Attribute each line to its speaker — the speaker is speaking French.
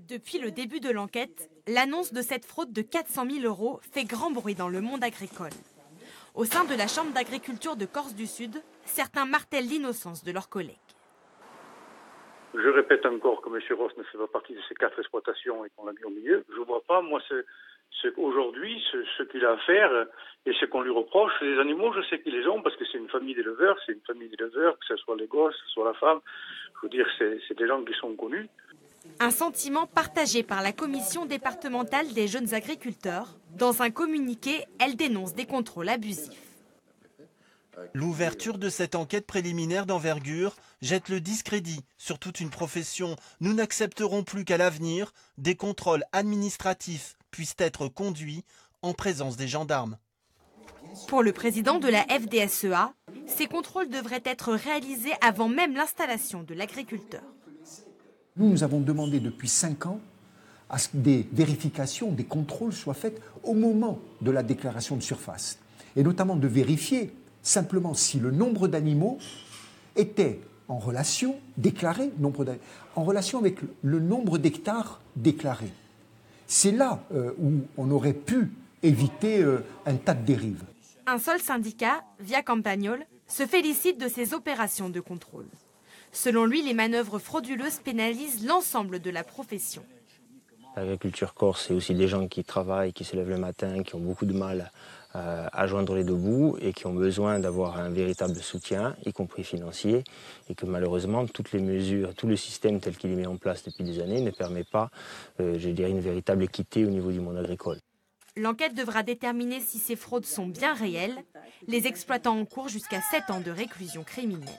Speaker 1: Depuis le début de l'enquête, l'annonce de cette fraude de 400 000 € fait grand bruit dans le monde agricole. Au sein de la Chambre d'agriculture de Corse du Sud, certains martèlent l'innocence de leurs collègues.
Speaker 2: Je répète encore que M. Ross ne fait pas partie de ces 4 exploitations et qu'on l'a mis au milieu. Je ne vois pas, moi, aujourd'hui, ce qu'il a à faire et ce qu'on lui reproche. Les animaux, je sais qu'ils les ont parce que c'est une famille d'éleveurs, que ce soit les gosses, que ce soit la femme. Je veux dire, c'est des gens qui sont connus.
Speaker 1: Un sentiment partagé par la commission départementale des jeunes agriculteurs. Dans un communiqué, elle dénonce des contrôles abusifs.
Speaker 3: L'ouverture de cette enquête préliminaire d'envergure jette le discrédit sur toute une profession. Nous n'accepterons plus qu'à l'avenir, des contrôles administratifs puissent être conduits en présence des gendarmes.
Speaker 1: Pour le président de la FDSEA, ces contrôles devraient être réalisés avant même l'installation de l'agriculteur.
Speaker 4: Nous avons demandé depuis 5 ans à ce que des vérifications, des contrôles soient faits au moment de la déclaration de surface. Et notamment de vérifier simplement si le nombre d'animaux était en relation, déclaré, en relation avec le nombre d'hectares déclarés. C'est là où on aurait pu éviter un tas de dérives.
Speaker 1: Un seul syndicat, Via Campagnol, se félicite de ces opérations de contrôle. Selon lui, les manœuvres frauduleuses pénalisent l'ensemble de la profession.
Speaker 5: L'agriculture corse, c'est aussi des gens qui travaillent, qui se lèvent le matin, qui ont beaucoup de mal à joindre les deux bouts et qui ont besoin d'avoir un véritable soutien, y compris financier, et que malheureusement toutes les mesures, tout le système tel qu'il est mis en place depuis des années ne permet pas, une véritable équité au niveau du monde agricole.
Speaker 1: L'enquête devra déterminer si ces fraudes sont bien réelles. Les exploitants encourent jusqu'à 7 ans de réclusion criminelle.